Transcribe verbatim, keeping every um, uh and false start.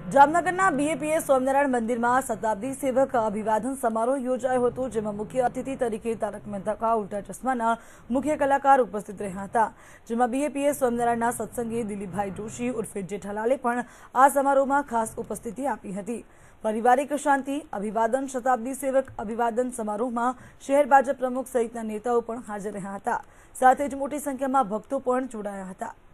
જામનગરના બીએપીએસ સ્વામિનારાયણ મંદિરમાં શતાબ્દી સેવક અભિવાદન સમારોહ યોજાયો હતો, જેમાં મુખ્ય અતિથિ તરીકે તારક મહેતા કા ઉલ્ટા ચશ્માના મુખ્ય કલાકાર ઉપસ્થિત રહ્યા હતા। જેમાં બીએપીએસ સ્વામિનારાયણના સત્સંગી દિલીપભાઈ જોશી ઉર્ફે જેઠાલાલે પણ આ સમારોહમાં ખાસ ઉપસ્થિતિ આપી હતી। પારિવારિક શાંતિ અભિવાદન શતાબ્દી સેવક અભિવાદન સમારોહમાં શહેર ભાજપ પ્રમુખ સહિતના નેતાઓ પણ હાજર રહ્યા હતા। સાથે જ મોટી સંખ્યામાં ભક્તો પણ જોડાયા હતા।